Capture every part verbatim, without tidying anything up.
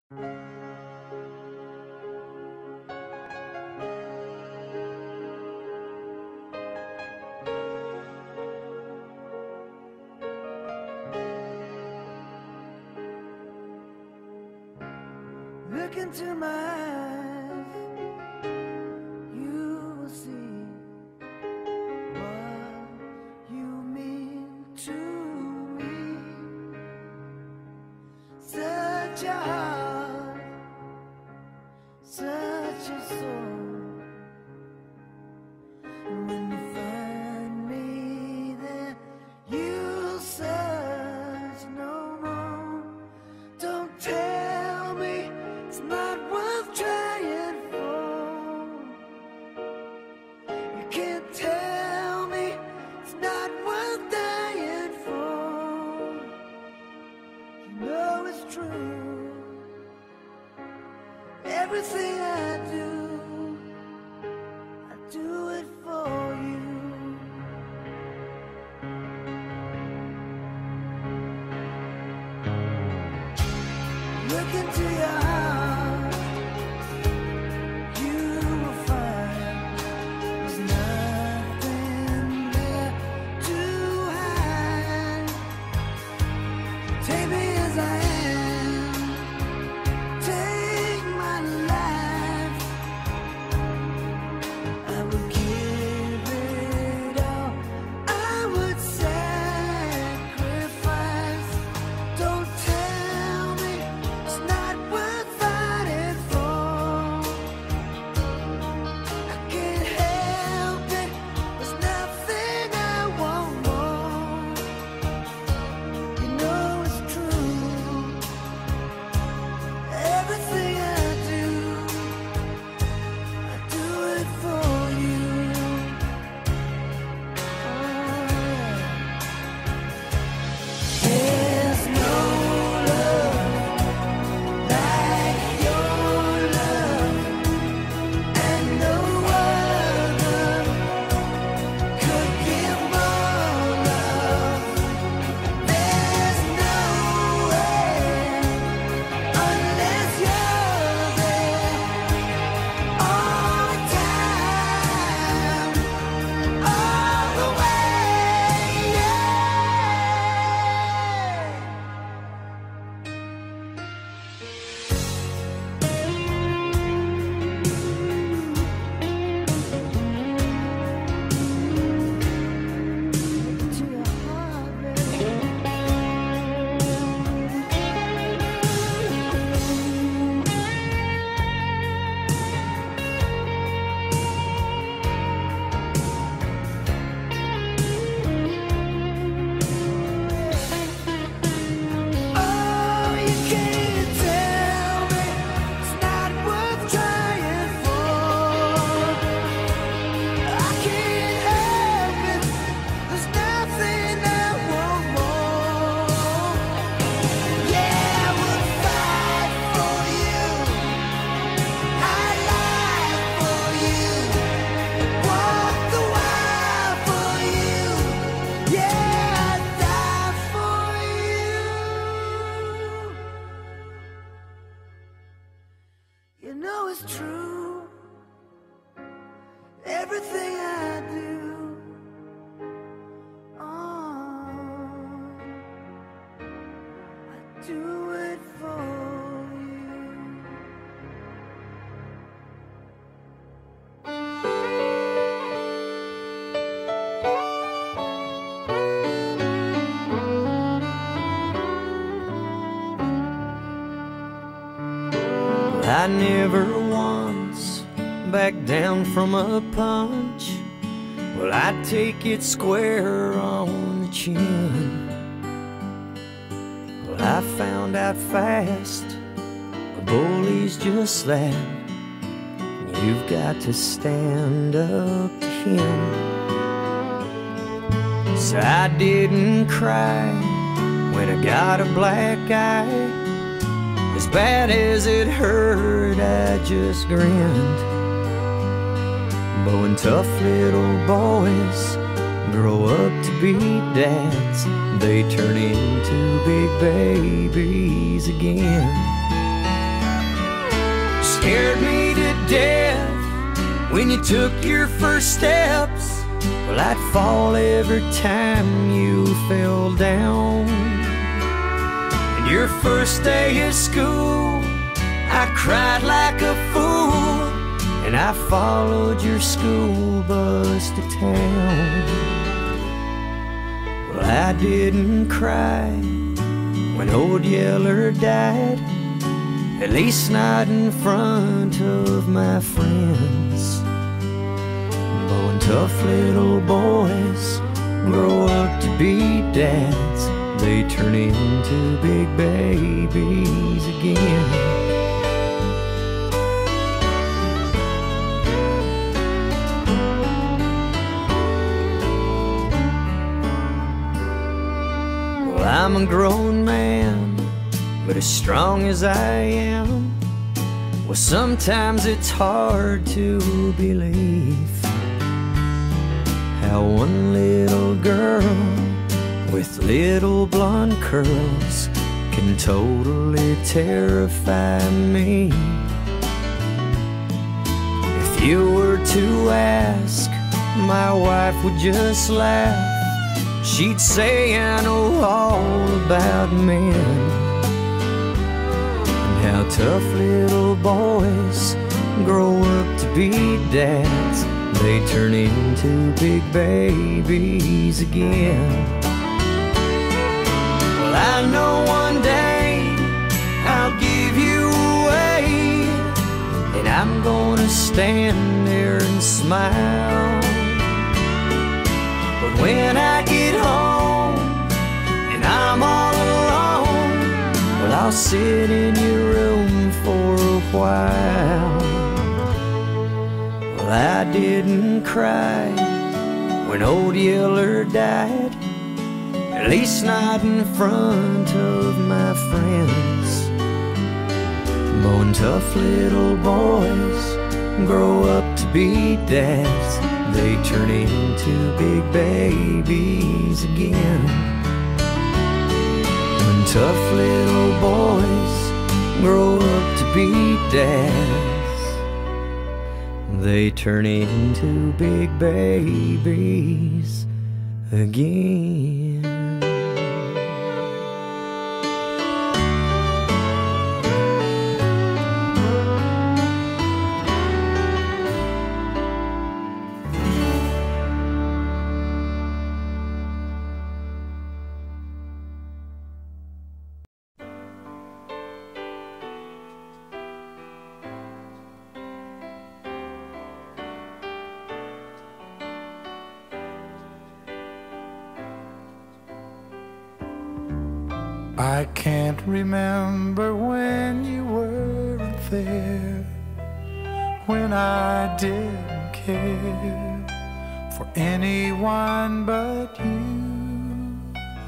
Look into my eyes, you will see what you mean to me. Such a heart, such a soul. And when you find me there, you'll search no more. Don't tell me it's not worth trying for. You can't tell me it's not worth dying for. You know it's true. Everything I do, I do it for you. Look into your heart, you will find there's nothing there to hide. Take me as I am, take my life. I would give it all, I would sacrifice. Don't tell me it's not worth fighting for. I can't help it, there's nothing I want more. You know it's true. Everything I do, I do it for you. There's no love like your love, and no other could give more love. There's no way unless you're there all the time, all the way, yeah. To your heart, baby. Oh, you can't tell me it's not worth trying for. I can't help it, there's nothing I want more. Yeah, I would fight for you, I'd lie for you, walk the wire for you. Yeah, I'd die for you. You know it's true. Everything I do, oh, I do it for you. I never once backed down from a punch. Well, I take it square on the chin. Well, I found out fast a bully's just that. You've got to stand up to him. So I didn't cry when I got a black eye. As bad as it hurt, I just grinned. But when tough little boys grow up to be dads, they turn into big babies again. scared me to death when you took your first steps. Well, I'd fall every time you fell down. And your first day of school, I cried like a fool, and I followed your school bus to town. Well, I didn't cry when Old Yeller died, at least not in front of my friends. But when tough little boys grow up to be dads, they turn into big babies again. Well, I'm a grown man, but as strong as I am, well, sometimes it's hard to believe how one little girl with little blonde curls can totally terrify me. If you were to ask, my wife would just laugh. She'd say I know all about men, and how tough little boys grow up to be dads. They turn into big babies again. Well, I know one day I'll give you away, and I'm gonna stand there and smile. But when I get home and I'm all alone, well, I'll sit in your room for a while. Well, I didn't cry when Old Yeller died, at least not in front of my friends. But when tough little boys grow up to be dads, they turn into big babies again. When tough little boys grow up to be dads, they turn into big babies again. I can't remember when you weren't there, when I didn't care for anyone but you.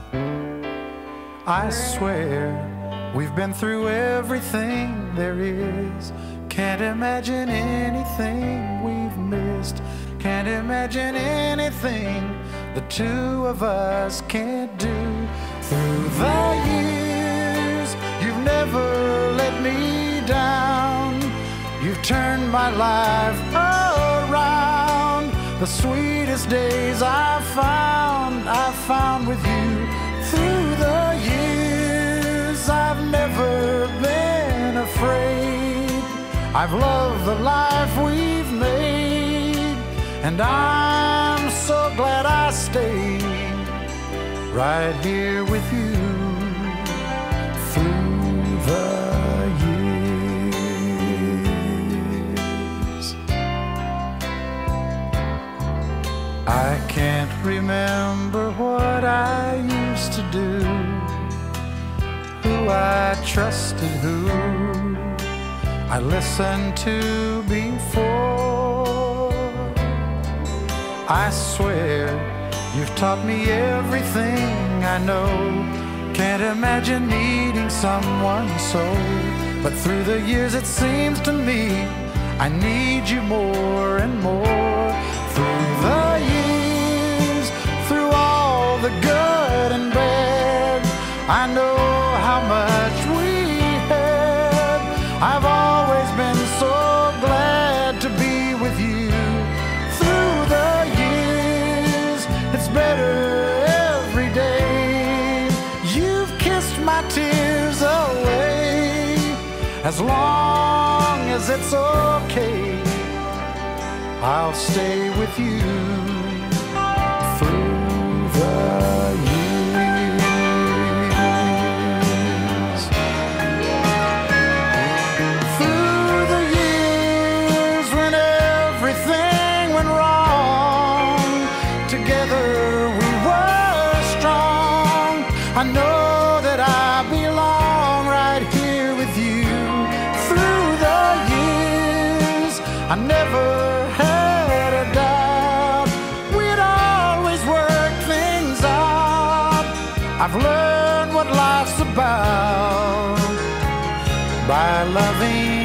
I swear we've been through everything there is. Can't imagine anything we've missed. Can't imagine anything the two of us can't do. Through the years, you've never let me down. You've turned my life around. The sweetest days I've found, I've found with you. Through the years, I've never been afraid. I've loved the life we've made, and I'm so glad I stayed right here with you through the years. I can't remember what I used to do, who I trusted, who I listened to before. I swear you've taught me everything I know. Can't imagine needing someone so. But through the years it seems to me I need you more and more. Through the years, through all the good and bad, I know how much we had. I've always been so As long as it's okay, I'll stay with you through the years. Through the years when everything went wrong, together we were strong. I know that I belong right here with you. Through the years, I never had a doubt we'd always work things out. I've learned what life's about by loving